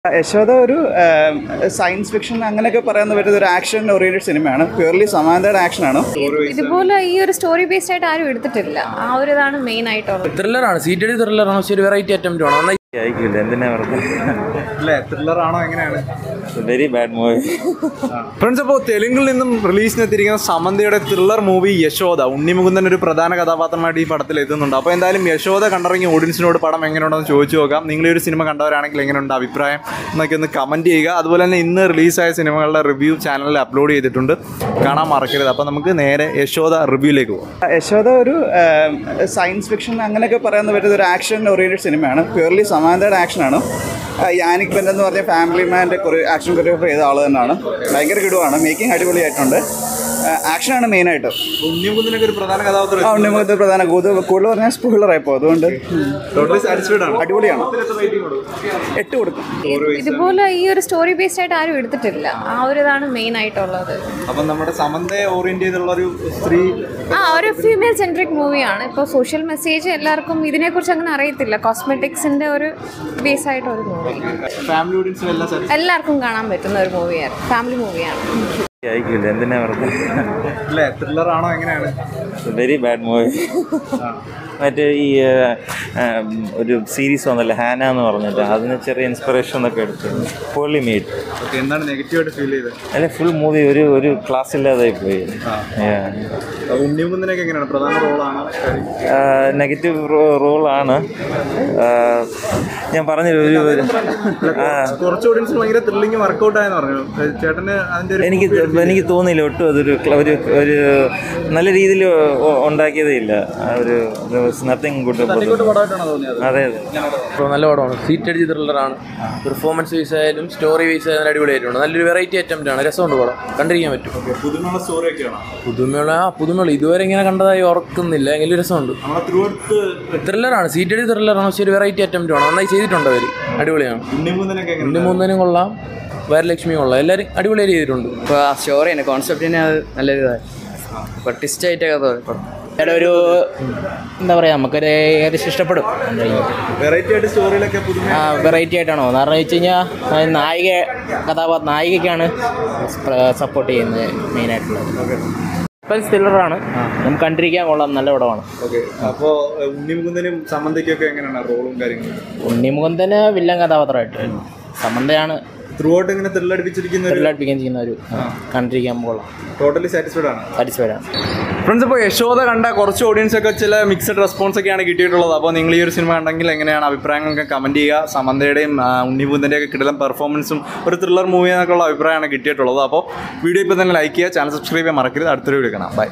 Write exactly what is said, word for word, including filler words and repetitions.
Yashoda ഒരു science fiction അങ്ങനെയൊക്കെ പറയുന്ന പറ്റുന്ന ഒരു ആക്ഷൻ ഓറിയന്റഡ് സിനിമയാണ്. പ്യൂർലി സമാന്തയുടെ ആക്ഷൻ ആണ്. ഇതുപോലെ ഈ ഒരു സ്റ്റോറി ബേസ്ഡ് ആയിട്ട് ആരും എടുത്തിട്ടില്ല. ആ ഒരു ഇതാണ് മെയിൻ ആയിട്ടുള്ളത്. ത്രില്ലറാണ്, സീറ്റഡ് ത്രില്ലറാണ്, പക്ഷേ ഒരു വെറൈറ്റി അറ്റംപ്റ്റ് ആണ്. എന്തിനാ ത്രില്ലറാണോ എങ്ങനെയാണ്? Very bad movie. ഫ്രണ്ട്സ്, അപ്പോൾ തെലുങ്കിൽ നിന്നും റിലീസിനെത്തിയിരിക്കുന്ന സമന്തയുടെ ത്രില്ലർ മൂവി യശോദ. ഉണ്ണി മുകുന്ദൻ ഒരു പ്രധാന കഥാപാത്രമായിട്ട് ഈ പടത്തിൽ എത്തുന്നുണ്ട്. അപ്പോൾ എന്തായാലും യശോദ കണ്ടിറങ്ങിയ ഓഡിയൻസിനോട് പടം എങ്ങനെയുണ്ടെന്ന് ചോദിച്ചു നോക്കാം. നിങ്ങൾ ഈ ഒരു സിനിമ കണ്ടവരാണെങ്കിൽ എങ്ങനെയുണ്ട് അഭിപ്രായം എന്നൊക്കെ ഒന്ന് കമൻറ്റ് ചെയ്യുക. അതുപോലെ തന്നെ ഇന്ന് റിലീസായ സിനിമകളുടെ റിവ്യൂ ചാനലിൽ അപ്ലോഡ് ചെയ്തിട്ടുണ്ട്, കാണാൻ മറക്കരുത്. അപ്പോൾ നമുക്ക് നേരെ യശോദ റിവ്യൂയിലേക്ക് പോകാം. യശോദ ഒരു സയൻസ് ഫിക്ഷൻ അങ്ങനെയൊക്കെ പറയുന്ന പറ്റുന്ന ഒരു ആക്ഷൻ ഓറിയന്റഡ് സിനിമയാണ്. പ്യൂർലി സമാന്തയുടെ ആക്ഷനാണ്. യാനിക് ബെൻ എന്ന് പറഞ്ഞ ഫാമിലി മാൻ്റെ കുറേ ആക്ഷൻ കൊറിയോഗ്രാഫർ ചെയ്ത ആൾ തന്നെയാണ്. ഭയങ്കര കിടുവാണ്. മേക്കിംഗ് അടിപൊളിയായിട്ടുണ്ട്. ആക്ഷനാണ് മെയിനായിട്ട്. ഉണ്ണി മുകുന്ദനൊക്കെ ഒരു പ്രധാന കഥാപാത്രം. ആ ഉണ്ണി മുകുന്ദൻ പ്രധാന കൂടുതൽ പറഞ്ഞാൽ സ്പോയിലറായിപ്പോൾ, അതുകൊണ്ട് അടിപൊളിയാണ്. എട്ട് കൊടുക്കും. ഇതുപോലെ ഈ ഒരു സ്റ്റോറി ബേസ്ഡ് ആയിട്ട് ആരും എടുത്തിട്ടില്ല. ആ ഒരു ഇതാണ് മെയിൻ ആയിട്ടുള്ളത്. അപ്പം നമ്മുടെ സമന്തയെ ഓറിയന്റ് ചെയ്തുള്ള ഒരു സ്ത്രീ ആ ഒരു ഫീമെയിൽ സെൻട്രിക് മൂവിയാണ്. ഇപ്പോൾ സോഷ്യൽ മെസ്സേജ് എല്ലാവർക്കും ഇതിനെക്കുറിച്ച് അങ്ങനെ അറിയത്തില്ല. കോസ്മെറ്റിക്സിന്റെ ഒരു ബേസ് ആയിട്ട് ഒരു മൂവി ഫാമിലി ഓഡിയൻസിന് എല്ലാവർക്കും കാണാൻ പറ്റുന്ന ഒരു മൂവിയാണ്. ഫാമിലി മൂവിയാണ്. എന്തിനാ ത്രില്ലറാണോ എങ്ങനെയാണ്? Very bad movie. മറ്റേ ഈ ഒരു സീരീസ് വന്നല്ലേ ഹാന എന്ന് പറഞ്ഞിട്ട്, അതിന് ചെറിയ ഇൻസ്പിറേഷൻ എന്നൊക്കെ എടുത്തു. പോളി മെയ്ഡ്. എന്താണ് നെഗറ്റീവായിട്ട് ഫീൽ ചെയ്തത്? അല്ലെ ഫുൾ മൂവി ഒരു ഒരു ക്ലാസ് ഇല്ലാതായി പോയി. ഉണ്ണി മുകുന്ദനൊക്കെ എങ്ങനെയാണ്? പ്രധാന റോളാണ്. നെഗറ്റീവ് റോളാണ്. ഞാൻ പറഞ്ഞൊരു ഒരു കുറച്ച് ഓഡിയൻസിന് ഭയങ്കര ത്രില്ലിങ് വർക്കൗട്ട് ആയെന്ന് പറഞ്ഞു ചേട്ടന്. അതിൻ്റെ എനിക്ക് എനിക്ക് തോന്നിയില്ല ഒട്ടും അതൊരു ഒരു ഒരു നല്ല രീതിയിൽ ഉണ്ടാക്കിയതേ ഇല്ല. ഒരു നത്തിങ് ഗുഡ്. അതെ അതെ, നല്ല പടമാണ്. സീറ്റഡ് ത്രില്ലറാണ്. പെർഫോമൻസ് വൈസ് ആയാലും സ്റ്റോറി വൈസ് ആയാലും അടിപൊളിയായിട്ടുണ്ട്. നല്ലൊരു വെറൈറ്റി അറ്റംപ്റ്റ് ആണ്. രസമുണ്ട് പടം, കണ്ടിരിക്കാൻ പറ്റും. പുതുമയുള്ള സ്റ്റോറിയൊക്കെയാണ്. പുതുമയുള്ള ആ പുതുമയുള്ള ഇതുവരെ ഇങ്ങനെ കണ്ടതായി ഓർക്കുന്നില്ല, എങ്കിലും രസമുണ്ട്. ത്രില്ലറാണ്, സീറ്റഡ് ത്രില്ലറാണ്, പക്ഷേ ഒരു വെറൈറ്റി അറ്റംപ്റ്റ് ആണ്. നന്നായി ചെയ്തിട്ടുണ്ട് അവർ, അടിപൊളിയാണ്. ഉണ്ണി മുകുന്ദനും കൊള്ളാം, വരലക്ഷ്മി കൊള്ളാം, എല്ലാവരും അടിപൊളിയായി ചെയ്തിട്ടുണ്ട്. ഇപ്പോൾ ആ സ്റ്റോറി തന്നെ കോൺസെപ്റ്റിനെ അത് നല്ലൊരു ഇതായി. ഇപ്പോൾ ട്വിസ്റ്റായിട്ടൊക്കെ തോന്നി. ഒരു എന്താ പറയുക, നമുക്കൊരു ഏകദേശം ഇഷ്ടപ്പെടും. വെറൈറ്റി ആയിട്ട് സ്റ്റോറിയിലൊക്കെ ആ വെറൈറ്റി ആയിട്ടാണോ എന്ന് പറഞ്ഞു വെച്ച് കഴിഞ്ഞാൽ നായിക കഥാപാത്രം നായികയ്ക്കാണ് സപ്പോർട്ട് ചെയ്യുന്നത് മെയിനായിട്ടുള്ളത്. ഇപ്പം ത്രില്ലറാണ്, നമുക്ക് കണ്ടിരിക്കാൻ കൊള്ളാം. നല്ല പടമാണ്. ഓക്കെ. അപ്പോൾ ഉണ്ണി മുകുന്ദനും സമന്തയ്ക്കൊക്കെ എങ്ങനെയാണ് റോളും കാര്യങ്ങളും? ഉണ്ണി മുകുന്ദന് വില്ലൻ കഥാപാത്രമായിട്ട്, സമന്തയാണ് ത്രൂ ഔട്ട് ഇങ്ങനെ ത്രില്ലടിപ്പിച്ചിരിക്കുന്ന ത്രില്ലടിപ്പിക്കാൻ ചെയ്യുന്ന ഒരു കണ്ടിരിക്കാൻ കൊള്ളാം. ടോട്ടലി സാറ്റിസ്ഫൈഡ് ആണ്. സാറ്റിസ്ഫൈഡ് ആണ്. ഫ്രണ്ട്സ്, ഇപ്പോൾ യശോദ കണ്ട കുറച്ച് ഓഡിയൻസ് ഒക്കെ ചില മിക്സഡ് റെസ്പോൺസ് ഒക്കെയാണ് കിട്ടിയിട്ടുള്ളത്. അപ്പോൾ നിങ്ങൾ ഈ ഒരു സിനിമ കണ്ടെങ്കിൽ എങ്ങനെയാണ് അഭിപ്രായങ്ങളൊക്കെ കമൻറ്റ് ചെയ്യുക. സമന്തയുടെയും ഉണ്ണി മുകുന്ദൻ്റെയൊക്കെ കിടലം പെർഫോമൻസും ഒരു ത്രില്ലർ മൂവി എന്നൊക്കെയുള്ള അഭിപ്രായമാണ് കിട്ടിയിട്ടുള്ളത്. അപ്പോൾ വീഡിയോ ഇപ്പോൾ തന്നെ ലൈക്ക് ചെയ്യുക, ചാനൽ സബ്സ്ക്രൈബ് ചെയ്യാൻ മറക്കരുത്. അടുത്തൊരു വീഡിയോ കാണാം. ബൈ.